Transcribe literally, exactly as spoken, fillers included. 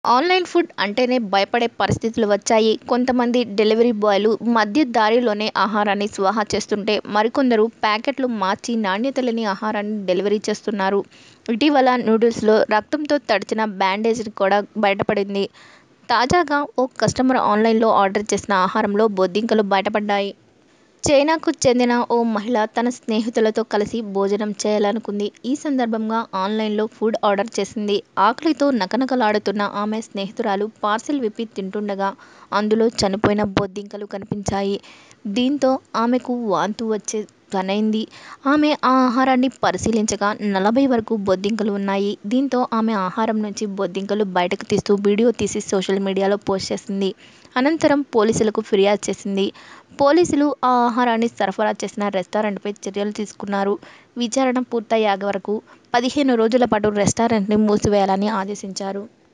Online food అంటేనే భయపడే పరిస్థితులు వచ్చాయి. కొంతమంది డెలివరీ బాయ్లు మధ్య దారిలోనే ఆహారాన్ని స్వాహా చేస్తుంటే, మరికొందరు ప్యాకెట్లు మార్చి నాణ్యత లేని ఆహారాన్ని డెలివరీ చేస్తున్నారు. ఇటీవల నూడిల్స్లో రక్తంతో తడిచిన బ్యాండేజ్ కూడా బయటపడింది. తాజాగా ఓ కస్టమర్ ఆన్లైన్లో ఆర్డర్ చేసిన ఆహారంలో బొద్దింకలు బయటపడ్డాయి. చైనాకు చెందిన ఓ మహిళ తన స్నేహితులతో కలిసి భోజనం చేయాలనుకుంది. ఈ సందర్భంగా ఆన్లైన్లో ఫుడ్ ఆర్డర్ చేసింది. ఆకలితో నకనకలాడుతున్న ఆమె స్నేహితురాలు పార్సిల్ విప్పి తింటుండగా అందులో చనిపోయిన బొద్దింకలు కనిపించాయి. దీంతో ఆమెకు వాంతు వచ్చే పనైంది. ఆమె ఆ ఆహారాన్ని పరిశీలించగా నలభై వరకు బొద్దింకలు ఉన్నాయి. దీంతో ఆమె ఆహారం నుంచి బొద్దింకలు బయటకు తీస్తూ వీడియో తీసి సోషల్ మీడియాలో పోస్ట్ చేసింది. అనంతరం పోలీసులకు ఫిర్యాదు చేసింది. పోలీసులు ఆ ఆహారాన్ని సరఫరా చేసిన రెస్టారెంట్పై చర్యలు తీసుకున్నారు. విచారణ పూర్తయ్యే వరకు పదిహేను రోజుల పాటు రెస్టారెంట్ని మూసివేయాలని ఆదేశించారు.